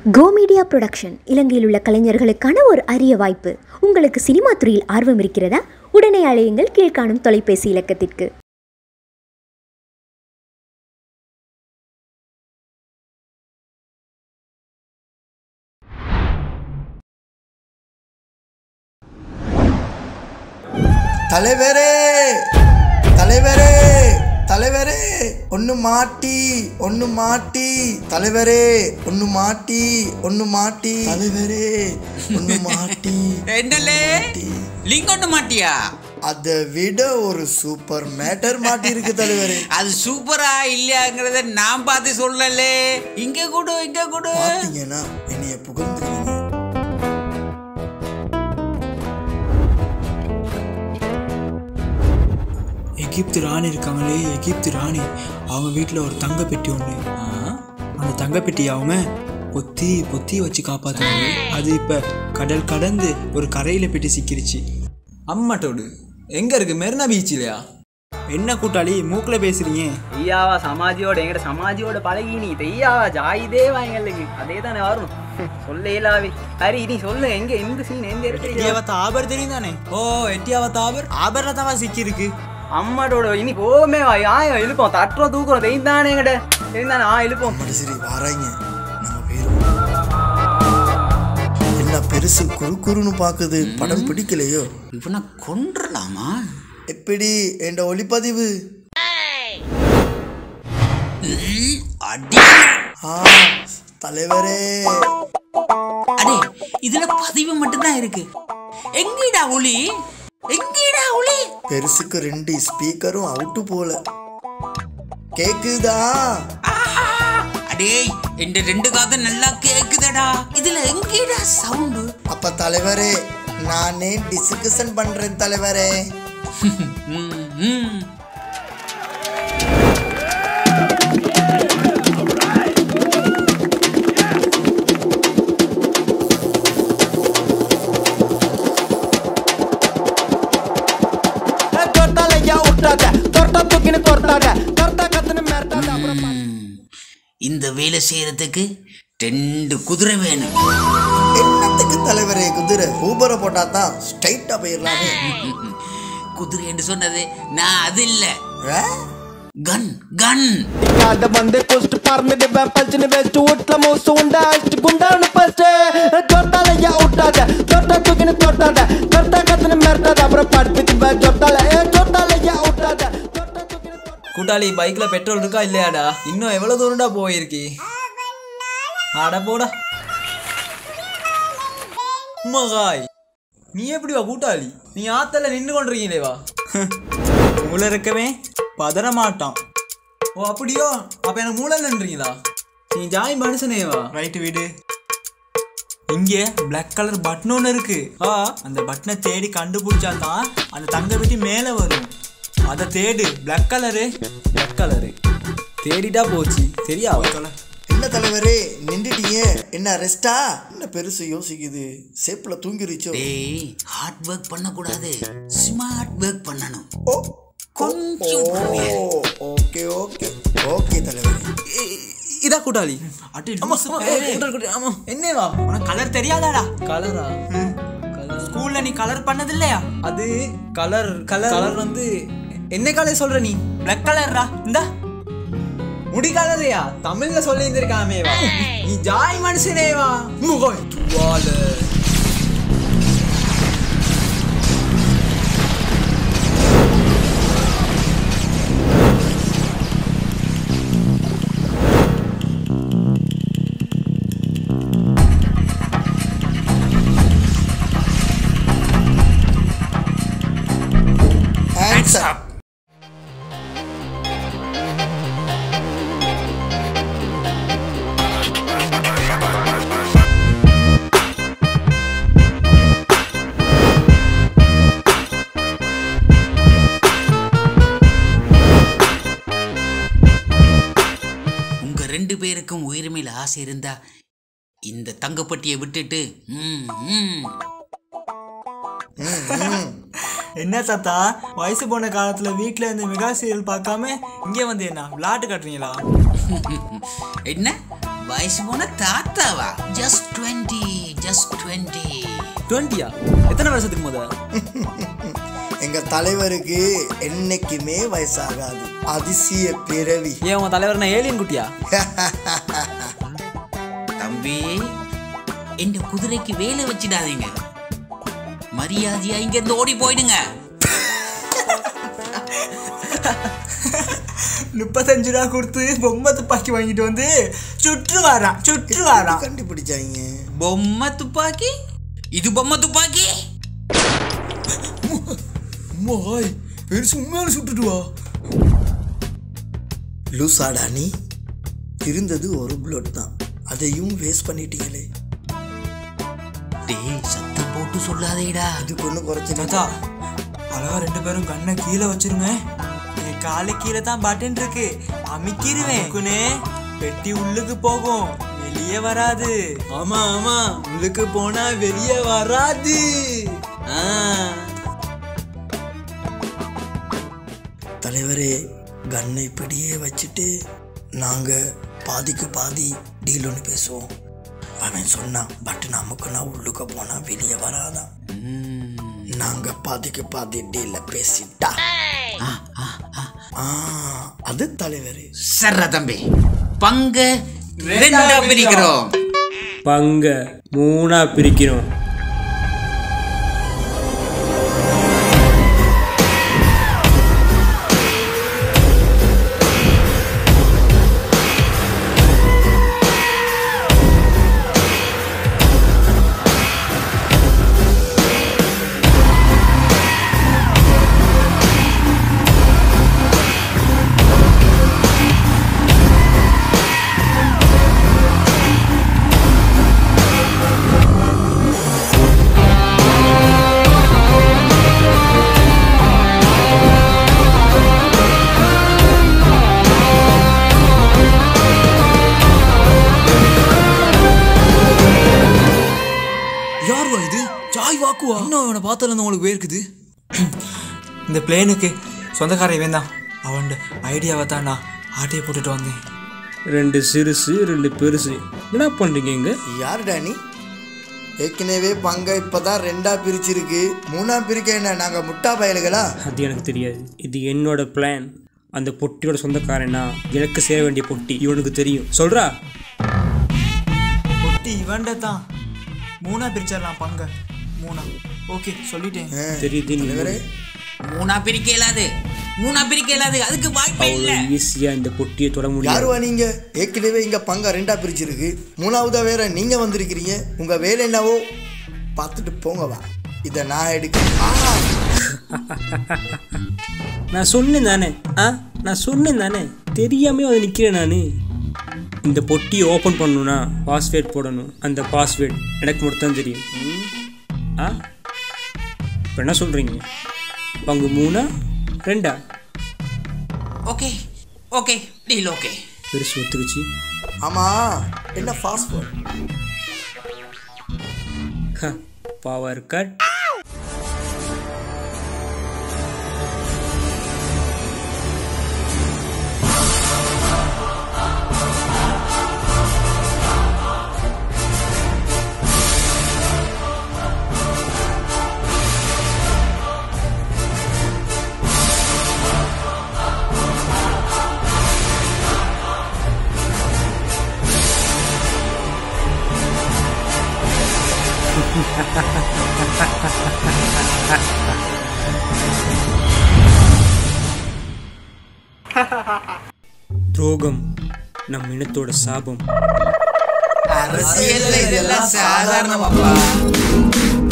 கோ media production இலங்கையில் உள்ள கலைஞர்களுக்கான ஒரு அரிய வாய்ப்பு. உங்களுக்கு சினிமா துறையில் ஆர்வம் இருக்கிறதா? உடனே அழையுங்கள் கீழ்காணும் தொலைபேசி இலக்கத்திற்கு. தலைவரே தலைவரே தலைவரே ஒன்னு மாட்டி தலைவரே ஒன்னு மாட்டி தலைவரே ஒன்னு மாட்டி என்னலே லிங்க் ஒன்னு மாட்டியா? அதை விட ஒரு சூப்பர் மேட்டர் மாட்டி இருக்கு தலைவரே. அது சூப்பரா இல்லையாங்கிறத நான் பார்த்து சொல்லலே. இங்க கூட பாத்தீங்கன்னா என்னைய புகழ்ந்துருவீங்க. எகிப்து ராணி இருக்காங்களே, எகிப்து ராணி, அவங்க வீட்டில் ஒரு தங்க பெட்டி ஒன்று. அந்த தங்க பெட்டி அவங்க பொத்தி பொத்தி வச்சு காப்பாற்றுறாங்க. அது இப்போ கடல் கடந்து ஒரு கரையில் பெட்டி சிக்கிருச்சு. அம்மாட்டோடு எங்கே இருக்குது? மெரினா பீச்சிலையா? என்ன கூட்டாளி மூக்கில் பேசுறீங்க? ஐயாவா சமாஜியோட எங்கட சமாஜியோட பழகி நீ ஐயாவா ஜாயிதே வாங்கலுக்கு அதே தானே வரும் சொல்லேலாவே. ஹரி நீ சொல்லு, எங்க எந்த சீன் எந்த எட்டியாவத்த ஆபர் தெரியும் தானே? ஓ எட்டியாவத்த ஆபரில் தான் சிக்கிருக்கு. அம்மாட்டோட இனி போமே ஆயம் இழுப்போம், தட்டுறோம் தூக்குறோம் தெரிந்தானே எங்கட தெரிந்தானே இழுப்போம். சரி வாராங்க, நம்ம பேரும் என்ன பெருசு குறுன்னு பாக்குது. படம் பிடிக்கலையோ? இவனை கொன்றலாமா? எப்படி என்ற ஒளிப்பதிவு? தலைவரே அடே இதுல பதிவு மட்டும்தான் இருக்கு. எங்கடா ஒளி? பெருசுக்கு 2 ஸ்பீக்கரும் அவுட்டு போல கேக்குதா? அடே இந்த 2 காது நல்லா கேக்குதடா. இதுல எங்கடா சவுண்ட்? அப்ப தலைவரே நானே டிஸ்கஷன் பண்றேன் தலைவரே. இந்த வேலை செய்யறதுக்கு 2 குதிரை வேணும். என்னத்துக்கு தலைவரே குதிரை? ஊபரை போட்டா தான் ஸ்ட்ரைட்டா போயிடலாமே. குதிரை என்று சொன்னது நான் அது இல்ல, கன் கன். காத வந்து போஸ்ட் பார்மேட் பஞ்சன வெஸ்ட் உட்ல மோஸ் உண்டாஸ்ட் குண்டான பஸ்ட் ஜோட்டாலயா உட்டாத ஜோட்டா துகின ஜோட்டாத கர்த்தா கத்தன மர்த்தாத அப்புறம் படுத்துக்கு பா ஜோட்டாலயா உட்டாத. கூட்டாளி பைக்கில் பெட்ரோல் இருக்கா இல்லையாடா? இன்னும் எவ்வளோ தூரம்டா போயிருக்கி? ஆடா போடா மகாய். நீ எப்படி வா கூட்டாளி? நீ ஆத்தல நின்று கொண்டிருக்கீங்களே வா. மூளை இருக்கவே பதற மாட்டான். ஓ அப்படியோ? அப்போ எனக்கு மூளை இல்லைன்றீங்களா? நீ ஜாய் மனுஷனேவா? ரைட்டு வீடு. இங்கே பிளாக் கலர் பட்டன் ஒன்று இருக்கு. அந்த பட்டனை தேடி கண்டுபிடிச்சா தான் அந்த தங்க பெட்டி மேலே வரும். அதை தேடு. பிளாக் கலரு தேடிட்டா போச்சு. சரியா? என்ன தலைவரே நின்றுட்டீங்க? என்ன ரெஸ்டா? என்ன பெருசு யோசிக்குது? சேப்புல தூங்கிருச்சோ? டேய் ஹார்ட் ஒர்க் பண்ண கூடாது, ஸ்மார்ட் ஒர்க் பண்ணணும். ஓ கொஞ்சம் ஓகே ஓகே ஓகே தலைவரே. இதா கூட்டாளி. ஆமா. என்னவா உனக்கு கலர் தெரியாதாடா? கலரா? ஸ்கூல்ல நீ கலர் பண்ணது இல்லையா? அது கலர் வந்து என்ன கலர் சொல்ற நீ? பிளாக் கலர்ரா. இந்த முடி கலரையா? தமிழ்ல சொல்லி இருந்திருக்காமேவா? நீ ஜாய் மனுஷனேவா? முகோய் துவால. Hands up. உங்க 2 பேருக்கும் உயிர் மேல ஆசை இருந்தா இந்த தங்கப்பட்டியை விட்டுட்டு என்ன தாத்தா வயசு போன காலத்துல வீட்டுல இருந்து மெகா சீரியல் பார்க்காம இங்கே வந்து என்ன விளையாட்டு காட்டுறீங்களா? என்ன வயசு போன தாத்தாவா? ஜஸ்ட் 20. 20யா? எத்தனை வருஷத்துக்கு முத? எங்க தலைவருக்கு என்னைக்குமே வயசாகாது. அதிசய பிறவி. ஏன் உன் தலைவர் நான் ஏலியன் குட்டியா? தம்பி, இந்த குதிரைக்கு வேலை வச்சிடாதீங்க. மரியாதையா இங்க இருந்து ஓடி போயிடுங்க. 35 ரூபா கொடுத்து பொம்மை துப்பாக்கி வாங்கிட்டு வந்து சுற்று வாரான். கண்டுபிடிச்சாங்க. பொம்மை துப்பாக்கி? இது பொம்மை துப்பாக்கி? மாய் பெருசு உண்மையான சுட்டுடுவா. லூசாடா நீ. இருந்தது ஒரு புல்லட் தான், அதையும் வேஸ்ட் பண்ணிட்டீங்களே. டேய், சத்தம் போட்டு சொல்லாதேடா. இதுக்கு ஒன்றும் குறைச்சி தாத்தா அழகா 2 பேரும் கண்ணை கீழே வச்சிருங்க. என் காலு கீழே தான் பட்டன் இருக்கு, அமுக்கிடுவேன். பெட்டி உள்ளுக்கு போகும், வெளியே வராது. ஆமா உள்ளுக்கு போனா வெளியே வராது. தலைவரே, கண்ணை இப்படியே வச்சுட்டு நாங்க பாதிக்கு பாதி டீல் ஒன்று பேசுவோம். அவன் சொன்னான் பட்டன் அமுக்குனா உள்ளுக்க போனா வெளியே வராதான். நாங்க பாதிக்கு பாதி டீல பேசிட்டா அது தலைவரே. சர்ற தம்பி, பங்க 2 பிரிக்கிறோம். பங்க 3 பிரிக்கிறோம். இன்னும் பார்த்தல உங்களுக்கு வேர்க்குது. இந்த பிளேனுக்கு சொந்தக்காரன் இவன் தான். அவன் ஐடியாவை தான் நான் ஆட்டையை போட்டுட்டு வந்தேன். 2 சிறுசு 2 பெருசு. என்ன பண்றீங்க இங்க? யாருடா நீ? ஏற்கனவே பங்க இப்பதான் 2 பிரிச்சிருக்கு, 3 பிரிக்க என்ன நாங்க முட்டா பயலுகளா? அது எனக்கு தெரியாது. இது என்னோட பிளான். அந்த பொட்டியோட சொந்தக்காரனா, எனக்கு சேர வேண்டிய பொட்டி இவனுக்கு தெரியும். சொல்றா. பொட்டி இவன்ட தான். 3 பிரிச்சிடலாம் பங்க. 3. ஓகே சொல்லிட்டேன். தெரியுது. 3 பிரிக்க இயலாது. அதுக்கு வாய்ப்பே இல்ல. ஈஸியா இந்த பொட்டியை தொட முடியும். யாருவா நீங்க? ஏற்கனவே இங்க பங்க 2 பிரிச்சிருக்கு, 3ஆவதா வேற நீங்க வந்திருக்கிறீங்க. உங்க வேலை என்னவோ பார்த்துட்டு போங்கவா. இதை நான் எடுக்க. நான் சொன்னேன் தானே. தெரியாம வந்து நிக்கிறேன் நானு. இந்த பொட்டியை ஓப்பன் பண்ணணும்னா பாஸ்வேர்ட் போடணும். அந்த பாஸ்வேர்ட் எனக்கு மட்டும் தான் தெரியும். இப்போ என்ன சொல்றீங்க? பங்கு 3 2? Okay deal okay. பெருசு ஒத்துக்குச்சு. ஆமா, என்ன பாஸ்வேர்ட்? Power cut. துரோகம் நம் இனத்தோட சாபம். அரசியல்ல இதெல்லாம் சாதாரணமாப்பா.